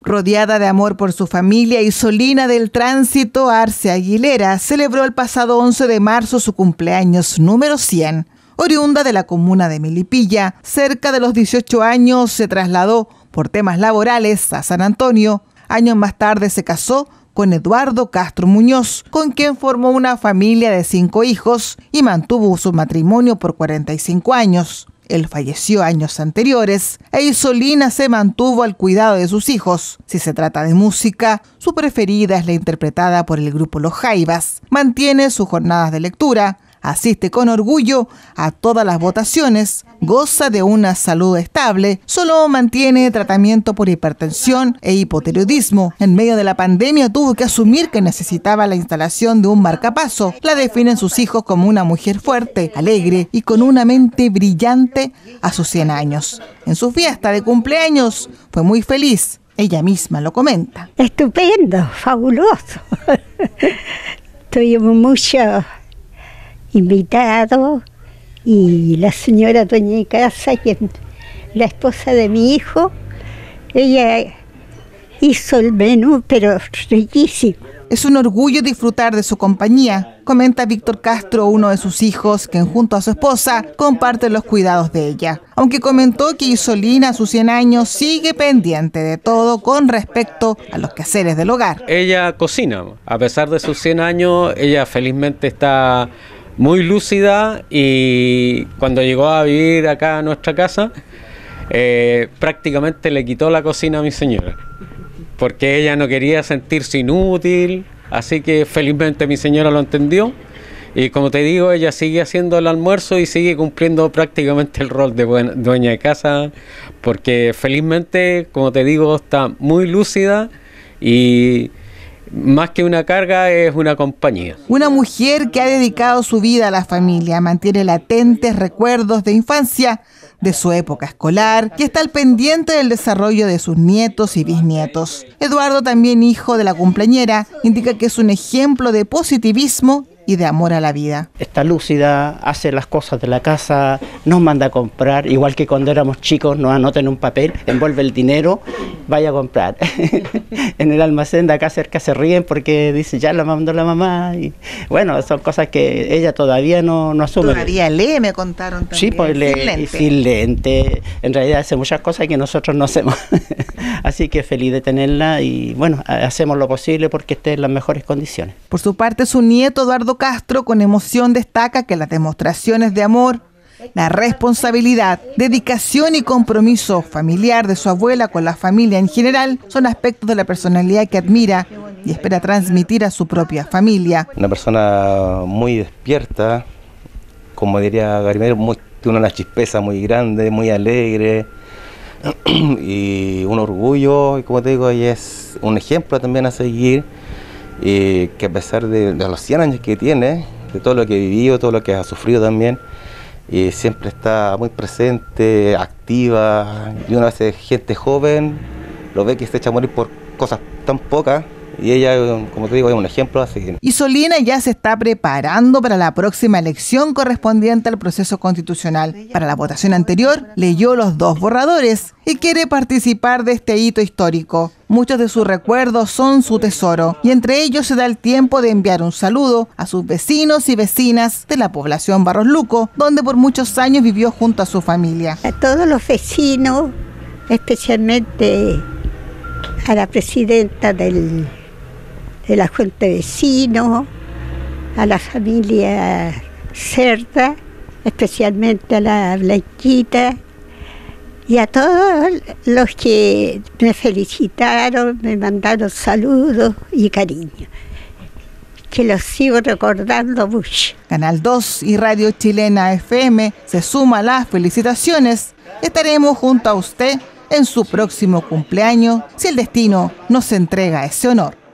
Rodeada de amor por su familia, Isolina del Tránsito Arce Aguilera celebró el pasado 11 de marzo su cumpleaños número 100. Oriunda de la comuna de Melipilla, cerca de los 18 años se trasladó por temas laborales a San Antonio. Años más tarde se casó con Eduardo Castro Muñoz, con quien formó una familia de 5 hijos y mantuvo su matrimonio por 45 años. Él falleció años anteriores e Isolina se mantuvo al cuidado de sus hijos. Si se trata de música, su preferida es la interpretada por el grupo Los Jaivas. Mantiene sus jornadas de lectura, asiste con orgullo a todas las votaciones, goza de una salud estable, solo mantiene tratamiento por hipertensión e hipotiroidismo. En medio de la pandemia tuvo que asumir que necesitaba la instalación de un marcapaso. La definen sus hijos como una mujer fuerte, alegre y con una mente brillante a sus 100 años. En su fiesta de cumpleaños fue muy feliz. Ella misma lo comenta. Estupendo, fabuloso. Tuvimos mucho invitado y la señora dueña de casa, la esposa de mi hijo, ella hizo el menú, pero riquísimo. Es un orgullo disfrutar de su compañía, comenta Víctor Castro, uno de sus hijos, quien junto a su esposa comparte los cuidados de ella. Aunque comentó que Isolina a sus 100 años sigue pendiente de todo con respecto a los quehaceres del hogar. Ella cocina, a pesar de sus 100 años, ella felizmente está muy lúcida y cuando llegó a vivir acá a nuestra casa, prácticamente le quitó la cocina a mi señora, porque ella no quería sentirse inútil, así que felizmente mi señora lo entendió y como te digo, ella sigue haciendo el almuerzo y sigue cumpliendo prácticamente el rol de dueña de casa, porque felizmente, como te digo, está muy lúcida y más que una carga, es una compañía. Una mujer que ha dedicado su vida a la familia, mantiene latentes recuerdos de infancia, de su época escolar, y está al pendiente del desarrollo de sus nietos y bisnietos. Eduardo, también hijo de la cumpleañera, indica que es un ejemplo de positivismo y de amor a la vida. Está lúcida, hace las cosas de la casa, nos manda a comprar, igual que cuando éramos chicos, nos anota en un papel, envuelve el dinero, vaya a comprar. En el almacén de acá cerca se ríen porque dice, ya la mandó la mamá. Y bueno, son cosas que ella todavía no asume. Todavía lee, me contaron también. Sí, pues lee sin lente. En realidad hace muchas cosas que nosotros no hacemos. Así que feliz de tenerla y bueno, hacemos lo posible porque esté en las mejores condiciones. Por su parte, su nieto Eduardo Castro con emoción destaca que las demostraciones de amor, la responsabilidad, dedicación y compromiso familiar de su abuela con la familia en general son aspectos de la personalidad que admira y espera transmitir a su propia familia. Una persona muy despierta, como diría Garimero, tiene una chispeza muy grande, muy alegre y un orgullo, y como te digo, ella es un ejemplo también a seguir. Y que a pesar de los 100 años que tiene, de todo lo que ha vivido, todo lo que ha sufrido también, y siempre está muy presente, activa, y una vez gente joven lo ve que se echa a morir por cosas tan pocas, y ella, como te digo, es un ejemplo a seguir. Isolina ya se está preparando para la próxima elección correspondiente al proceso constitucional. Para la votación anterior, leyó los 2 borradores y quiere participar de este hito histórico. Muchos de sus recuerdos son su tesoro y entre ellos se da el tiempo de enviar un saludo a sus vecinos y vecinas de la población Barros Luco, donde por muchos años vivió junto a su familia. A todos los vecinos, especialmente a la presidenta de la Junta de Vecinos, a la familia Cerda, especialmente a la Blanquita, y a todos los que me felicitaron, me mandaron saludos y cariño, que los sigo recordando mucho. Canal 2 y Radio Chilena FM se suma a las felicitaciones. Estaremos junto a usted en su próximo cumpleaños si el destino nos entrega ese honor.